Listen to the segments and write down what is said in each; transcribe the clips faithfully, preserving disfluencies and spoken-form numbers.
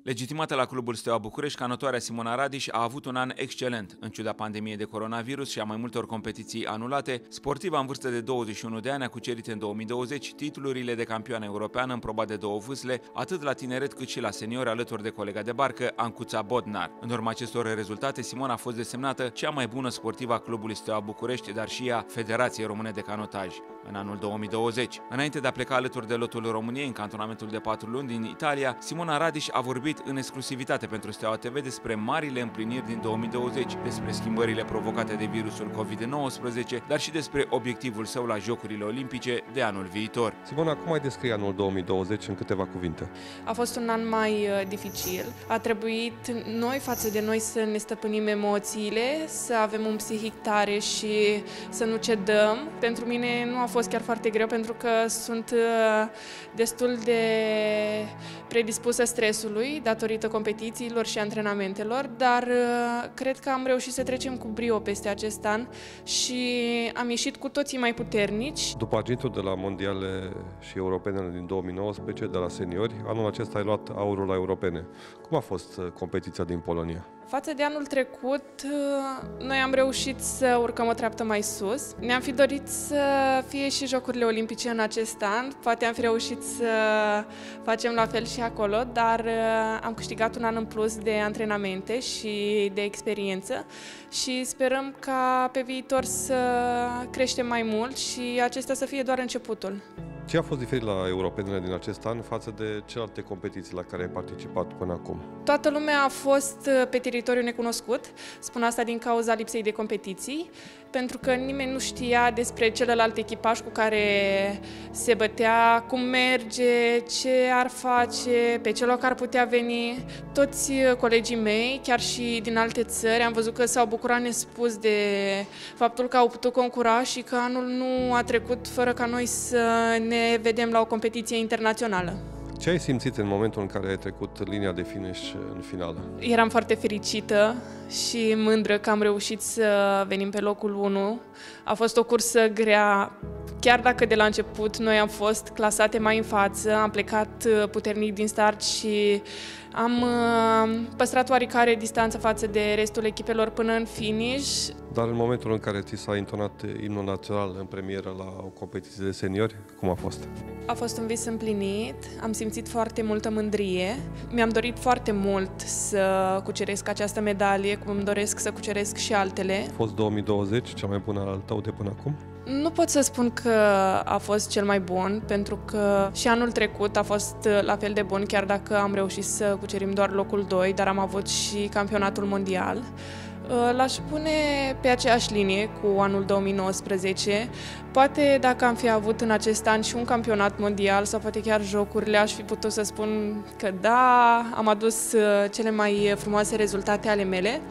Legitimată la clubul Steaua București, canotoarea Simona Radiș a avut un an excelent. În ciuda pandemiei de coronavirus și a mai multor competiții anulate, sportiva în vârstă de douăzeci și unu de ani a cucerit în două mii douăzeci titlurile de campioană europeană în proba de două vâsle, atât la tineret cât și la seniori, alături de colega de barcă, Ancuța Bodnar. În urma acestor rezultate, Simona a fost desemnată cea mai bună sportivă a clubului Steaua București, dar și a Federației Române de Canotaj în anul două mii douăzeci. Înainte de a pleca alături de lotul României în cantonamentul de patru luni din Italia, Simona Radiș a vorbit în exclusivitate pentru Steaua T V despre marile împliniri din două mii douăzeci, despre schimbările provocate de virusul COVID nouăsprezece, dar și despre obiectivul său la Jocurile Olimpice de anul viitor. Simona, cum ai descrie anul două mii douăzeci în câteva cuvinte? A fost un an mai uh, dificil. A trebuit noi față de noi să ne stăpânim emoțiile, să avem un psihic tare și să nu cedăm. Pentru mine nu a fost chiar foarte greu, pentru că sunt uh, destul de predispusă stresului datorită competițiilor și antrenamentelor, dar uh, cred că am reușit să trecem cu brio peste acest an și am ieșit cu toții mai puternici. După argintul de la mondiale și europenele din două mii nouăsprezece, de la seniori, anul acesta ai luat aurul la europene. Cum a fost competiția din Polonia? Față de anul trecut, noi am reușit să urcăm o treaptă mai sus. Ne-am fi dorit să fie și Jocurile Olimpice în acest an. Poate am fi reușit să facem la fel și acolo, dar am câștigat un an în plus de antrenamente și de experiență și sperăm ca pe viitor să creștem mai mult și acesta să fie doar începutul. Ce a fost diferit la europenele din acest an față de celelalte competiții la care ai participat până acum? Toată lumea a fost pe teritoriu necunoscut, spun asta din cauza lipsei de competiții, pentru că nimeni nu știa despre celălalt echipaj cu care se bătea, cum merge, ce ar face, pe ce loc ar putea veni. Toți colegii mei, chiar și din alte țări, am văzut că s-au bucurat nespus de faptul că au putut concura și că anul nu a trecut fără ca noi să ne vedem la o competiție internațională. Ce ai simțit în momentul în care ai trecut linia de finish în finală? Eram foarte fericită și mândră că am reușit să venim pe locul unu. A fost o cursă grea, chiar dacă de la început noi am fost clasate mai în față, am plecat puternic din start și am păstrat oarecare distanță față de restul echipelor până în finish. Dar în momentul în care ți s-a intonat imnul național în premieră la o competiție de seniori, cum a fost? A fost un vis împlinit, am simțit foarte multă mândrie. Mi-am dorit foarte mult să cuceresc această medalie, cum îmi doresc să cuceresc și altele. A fost două mii douăzeci cea mai bună al tău de până acum? Nu pot să spun că a fost cel mai bun, pentru că și anul trecut a fost la fel de bun, chiar dacă am reușit să cucerim doar locul doi, dar am avut și campionatul mondial. L-aș pune pe aceeași linie cu anul două mii nouăsprezece. Poate dacă am fi avut în acest an și un campionat mondial sau poate chiar jocurile, aș fi putut să spun că da, am adus cele mai frumoase rezultate ale mele.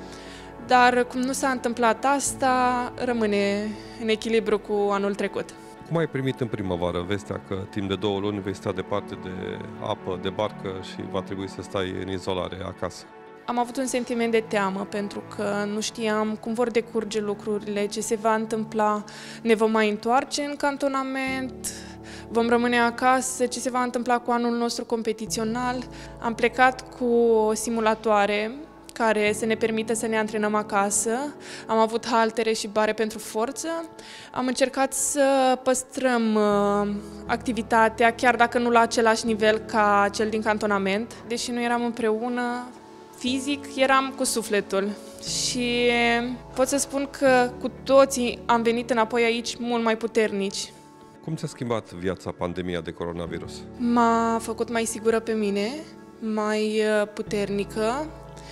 Dar cum nu s-a întâmplat asta, rămâne în echilibru cu anul trecut. Cum ai primit în primăvară vestea că timp de două luni vei sta departe de apă, de barcă și va trebui să stai în izolare acasă? Am avut un sentiment de teamă pentru că nu știam cum vor decurge lucrurile, ce se va întâmpla, ne vom mai întoarce în cantonament, vom rămâne acasă, ce se va întâmpla cu anul nostru competițional. Am plecat cu simulatoare care să ne permită să ne antrenăm acasă. Am avut haltere și bare pentru forță. Am încercat să păstrăm uh, activitatea, chiar dacă nu la același nivel ca cel din cantonament. Deși nu eram împreună fizic, eram cu sufletul. Și pot să spun că cu toții am venit înapoi aici mult mai puternici. Cum ți-a schimbat viața pandemia de coronavirus? M-a făcut mai sigură pe mine, mai puternică.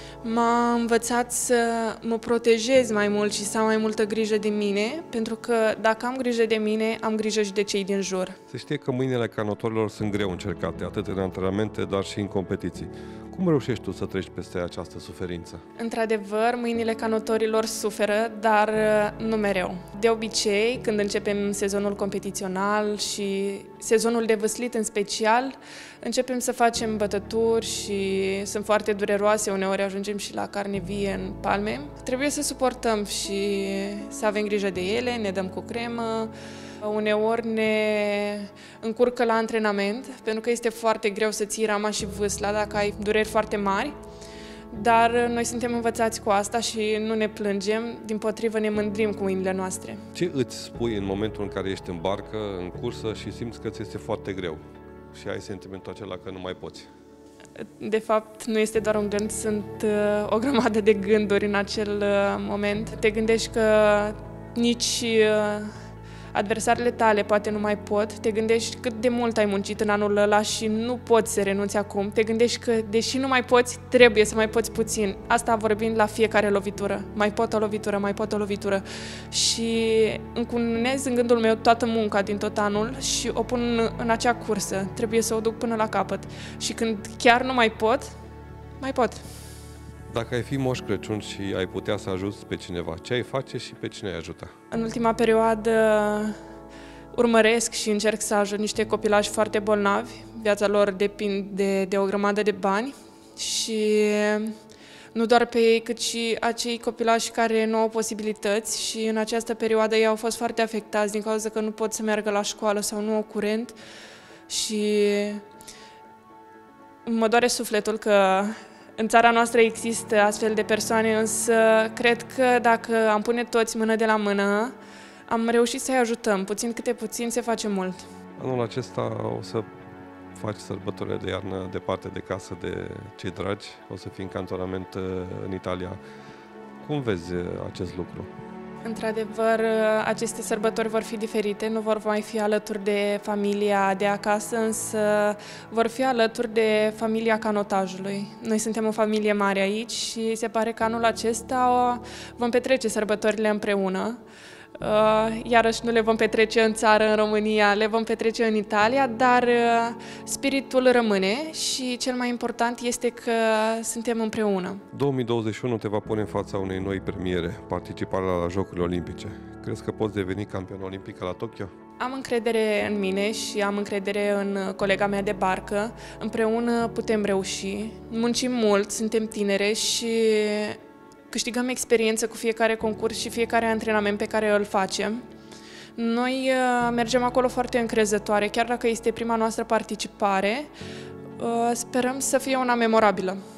M-a învățat să mă protejez mai mult și să am mai multă grijă de mine, pentru că dacă am grijă de mine, am grijă și de cei din jur. Se știe că mâinile canotorilor sunt greu încercate, atât în antrenamente, dar și în competiții. Cum reușești tu să treci peste această suferință? Într-adevăr, mâinile canotorilor suferă, dar nu mereu. De obicei, când începem sezonul competițional și sezonul de văslit în special, începem să facem bătături și sunt foarte dureroase, uneori ajungem și la carne vie în palme. Trebuie să suportăm și să avem grijă de ele, ne dăm cu cremă, Uneori ne încurcă la antrenament, pentru că este foarte greu să ții rama și vâsla dacă ai dureri foarte mari. Dar noi suntem învățați cu asta și nu ne plângem, dimpotrivă ne mândrim cu mâinile noastre. Ce îți spui în momentul în care ești în barcă, în cursă și simți că ți este foarte greu și ai sentimentul acela că nu mai poți? De fapt, nu este doar un gând, sunt uh, o grămadă de gânduri în acel uh, moment. Te gândești că nici uh, adversarele tale poate nu mai pot, te gândești cât de mult ai muncit în anul ăla și nu poți să renunți acum, te gândești că deși nu mai poți, trebuie să mai poți puțin. Asta vorbind la fiecare lovitură. Mai pot o lovitură, mai pot o lovitură. Și încununez în gândul meu toată munca din tot anul și o pun în acea cursă. Trebuie să o duc până la capăt. Și când chiar nu mai pot, mai pot. Dacă ai fi Moș Crăciun și ai putea să ajuți pe cineva, ce ai face și pe cine ai ajuta? În ultima perioadă urmăresc și încerc să ajut niște copilași foarte bolnavi. Viața lor depinde de, de o grămadă de bani și nu doar pe ei, cât și acei copilași care nu au posibilități și în această perioadă ei au fost foarte afectați din cauza că nu pot să meargă la școală sau nu au curent și mă doare sufletul că în țara noastră există astfel de persoane, însă cred că dacă am pune toți mână de la mână, am reușit să-i ajutăm. Puțin câte puțin se face mult. Anul acesta o să faci sărbătorile de iarnă departe de casă de cei dragi, o să fii în cantonament în Italia. Cum vezi acest lucru? Într-adevăr, aceste sărbători vor fi diferite, nu vor mai fi alături de familia de acasă, însă vor fi alături de familia canotajului. Noi suntem o familie mare aici și se pare că anul acesta vom petrece sărbătorile împreună. Iarăși nu le vom petrece în țară, în România, le vom petrece în Italia, dar spiritul rămâne și cel mai important este că suntem împreună. două mii douăzeci și unu te va pune în fața unei noi premiere, participarea la Jocurile Olimpice. Crezi că poți deveni campion olimpică la Tokyo? Am încredere în mine și am încredere în colega mea de barcă. Împreună putem reuși. Muncim mult, suntem tinere și câștigăm experiență cu fiecare concurs și fiecare antrenament pe care îl facem. Noi uh, mergem acolo foarte încrezătoare, chiar dacă este prima noastră participare, uh, sperăm să fie una memorabilă.